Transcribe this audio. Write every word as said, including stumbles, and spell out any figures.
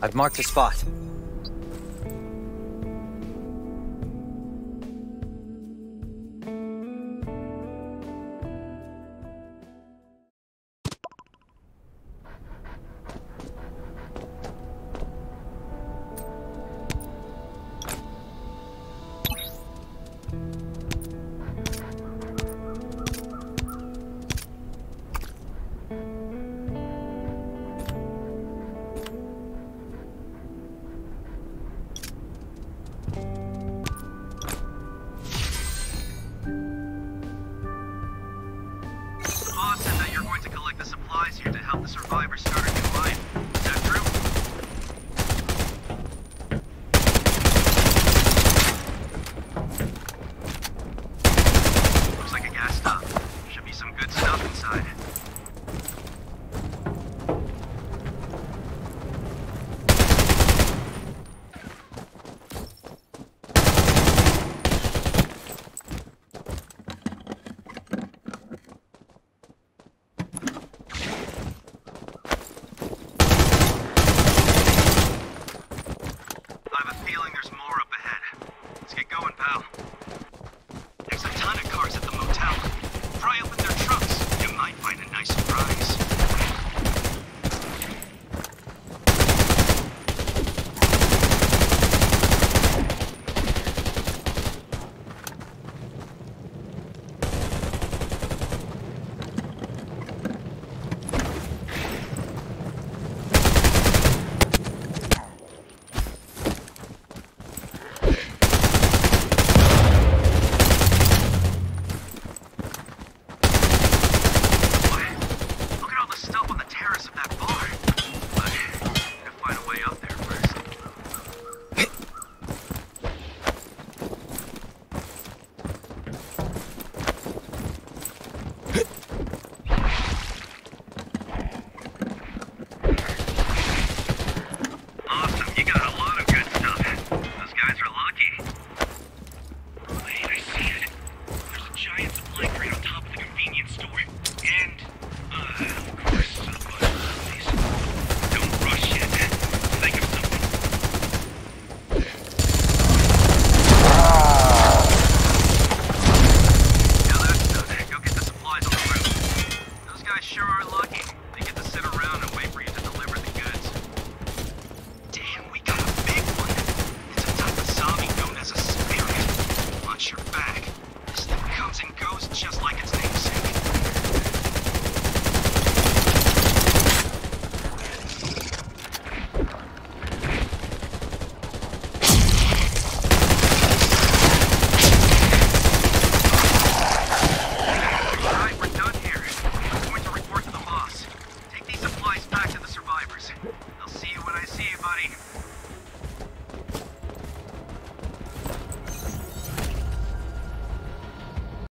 I've marked a spot. Here to help the survivors start a new life. Is that true? Looks like a gas stop. Should be some good stuff inside. Back to the survivors. I'll see you when I see you, buddy.